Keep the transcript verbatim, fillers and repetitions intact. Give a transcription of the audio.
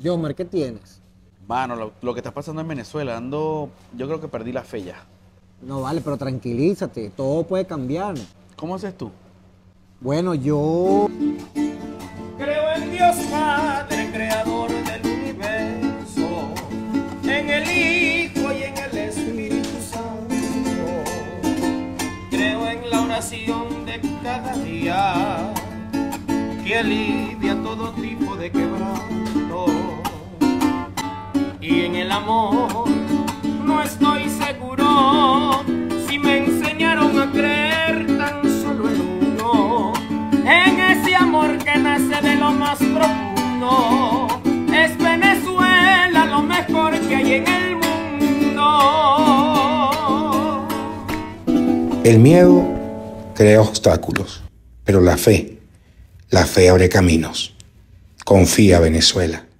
Yomar, ¿qué tienes? Mano, lo, lo que está pasando en Venezuela, ando, yo creo que perdí la fe ya. No vale, pero tranquilízate, todo puede cambiar. ¿Cómo haces tú? Bueno, yo... Creo en Dios Padre, creador del universo, en el Hijo y en el Espíritu Santo. Creo en la oración de cada día, que alivia todo tipo de quebranto. Y en el amor no estoy seguro si me enseñaron a creer tan solo en uno, en ese amor que nace de lo más profundo. Es Venezuela lo mejor que hay en el mundo. El miedo crea obstáculos, pero la fe, la fe abre caminos. Confía, Venezuela.